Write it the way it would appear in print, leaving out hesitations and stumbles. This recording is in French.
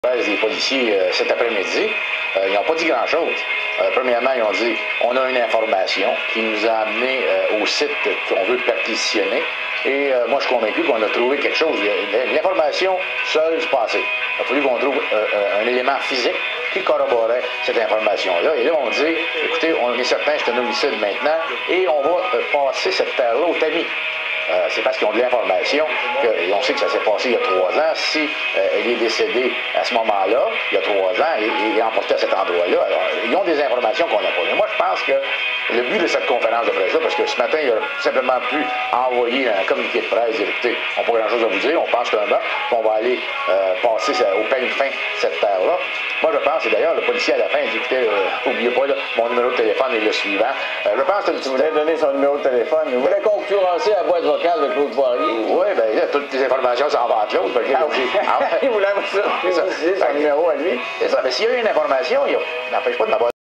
Des policiers cet après-midi, ils n'ont pas dit grand-chose. Premièrement, ils ont dit on a une information qui nous a amené au site qu'on veut perquisitionner. Et moi, je suis convaincu qu'on a trouvé quelque chose. L'information seule, c'est pas assez. Il a fallu qu'on trouve un élément physique qui corroborait cette information-là. Et là, on dit écoutez, on est certain que c'est un homicide maintenant et on va passer cette terre-là au tamis. C'est parce qu'ils ont de l'information, et on sait que ça s'est passé il y a 3 ans. Si elle est décédée à ce moment-là, il y a 3 ans, et emportée à cet endroit-là, alors, ils ont des informations qu'on n'a pas. Mais moi, je pense que le but de cette conférence de presse-là, parce que ce matin, il a simplement pu envoyer un communiqué de presse, dire, écoutez, on n'a pas grand-chose à vous dire, on pense qu'un meurtre, qu'on va aller passer au peigne fin cette terre-là. Moi, je pense, et d'ailleurs, le policier à la fin, il dit, écoutez, n'oubliez pas, là, mon numéro de téléphone est le suivant. Je pense que tu voulais donner son numéro de téléphone. Vous voulez concurrencer la boîte vocale de Claude Poirier? Oui, bien, là, toutes les informations s'en vont entre l'autre. Il voulait son numéro à lui. C'est ça, mais s'il y a eu une information, il n'empêche pas de m'avoir